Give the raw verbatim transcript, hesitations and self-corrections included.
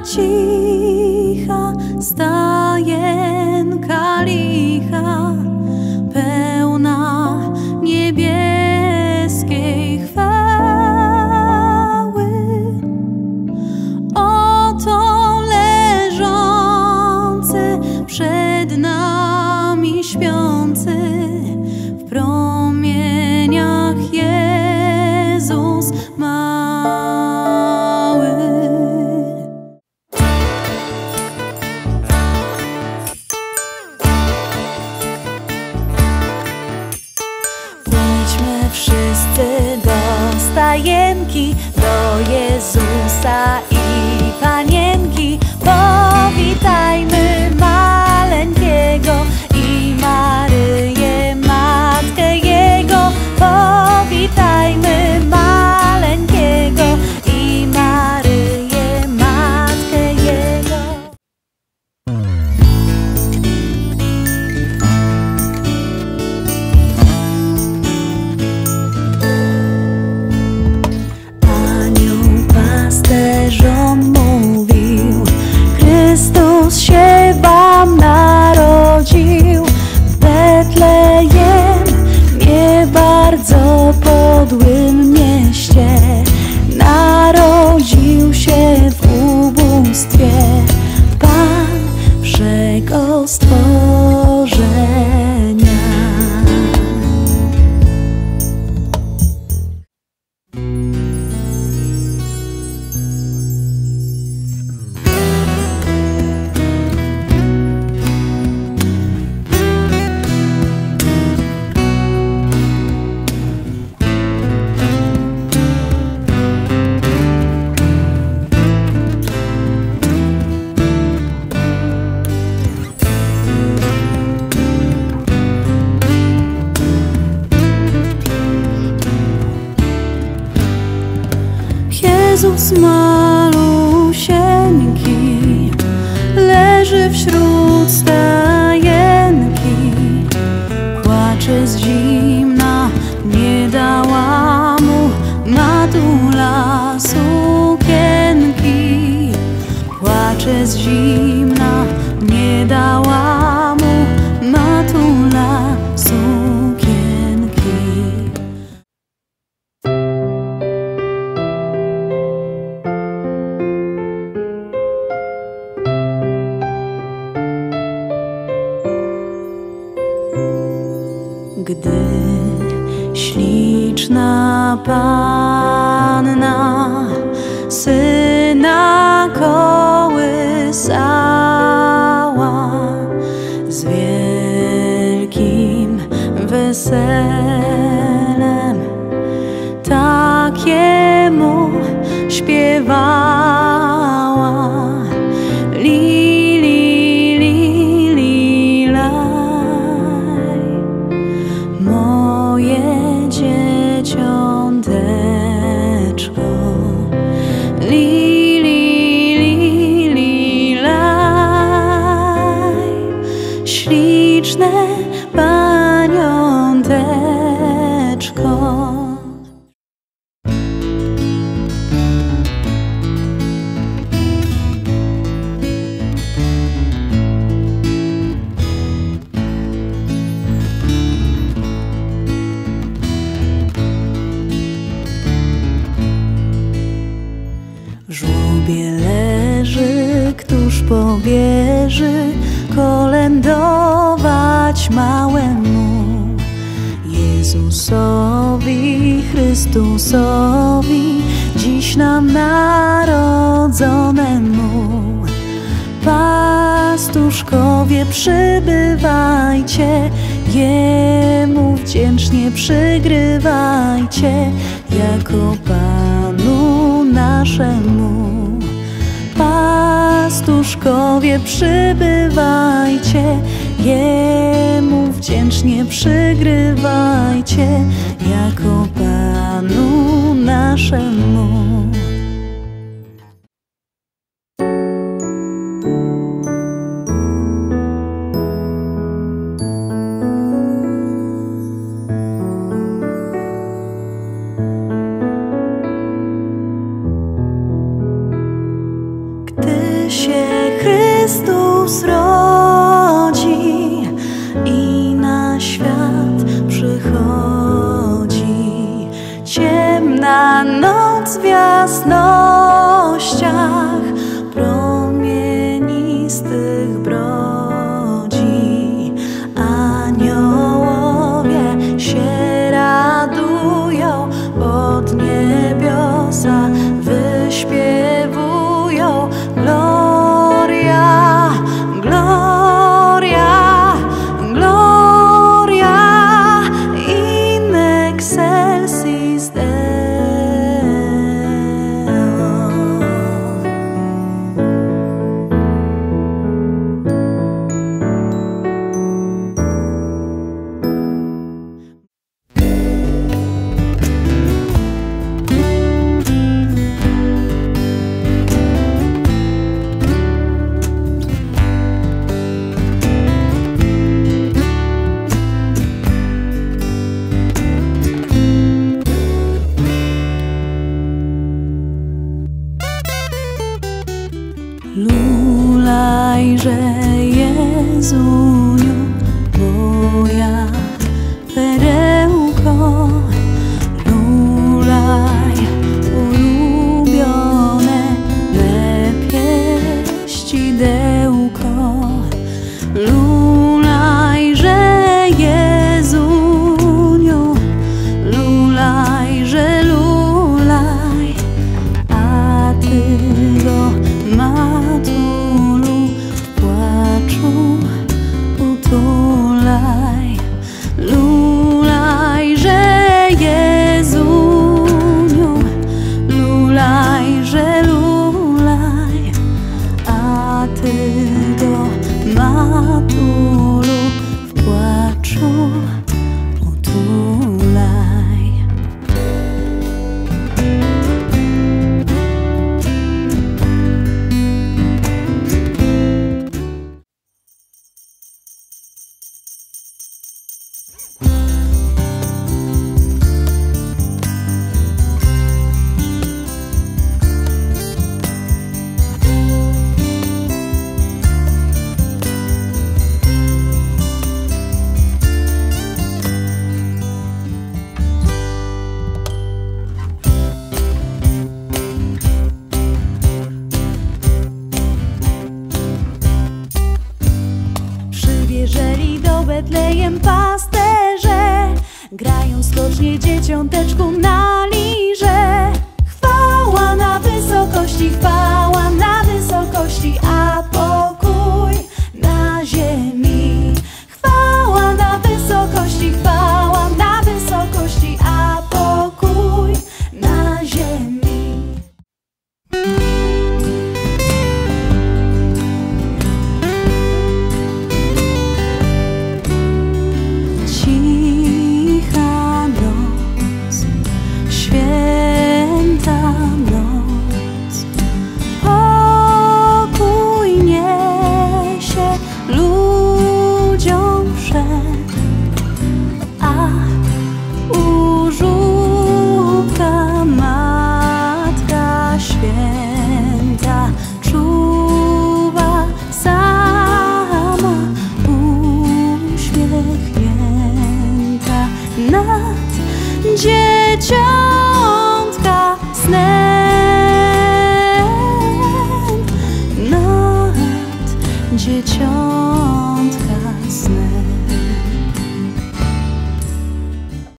cicha stajenka licha, pełna niebieskiej chwały. Oto leżący przed nami śpiący, w promieniach Jezus mały. Wejdźmy wszyscy do stajenki, do Jezusa i Panienki. Powitajmy maleńkiego i Maryję, Matkę Jego. Powitajmy maleńkiego i Maryję, Matkę Jego. Anioł pasterzom mówił, Chrystus się wam narodził. W Betlejem, nie bardzo podłym mieście, narodził się w ubóstwie Pan wszego stworzenia. Jezus malusieńki leży wśród stajenki, płacze z zimna, nie dała mu matula sukienki. Płacze z zimna, nie dała mu matula sukienki. Gdy śliczna Panna Syna kołysała, z wielkim weselem takiemu śpiewała. Li, li, li, li, laj, moje dzieciąteczko. Li, li, li, li, laj, śliczne paniąteczko. W żłobie leży, któż powierzy kolędować małemu Jezusowi, Chrystusowi, dziś nam narodzonemu. Pastuszkowie, przybywajcie, Jemu wdzięcznie przygrywajcie, jako Panu naszemu. Pastuszkowie, przybywajcie, Jemu wdzięcznie przygrywajcie, jako Panu naszemu. Gdy Chrystus rodzi i na świat przychodzi. Ciemna noc w jasnościach promienistych brodzi. Aniołowie się radują, pod niebiosa wyśpiewują. Gloria, gloria, gloria in excelsis Deo. Lulajże Jezuniu, moja perełko. Lulaj, ulubione me pieścidełko. Lulajże Jezuniu, lulajże lulaj, a Ty go matulu w płaczu utulaj. Lulajże Jezuniu, lulajże lulaj, a Ty go matulu w płaczu utulaj. Przybieżeli do Betlejem pasterze, grając skocznie dzieciąteczku na lirze. Chwała na wysokości, chwała na wysokości, a pokój na ziemi. Chwała na wysokości, chwała na wysokości, a pokój na ziemi. Cicha noc, święta noc, pokój niesie ludziom wszak, a u żłóbka Matka Święta czuwa sama, uśmiechnięta nad dzieciątka snem, nad dzieciątka snem.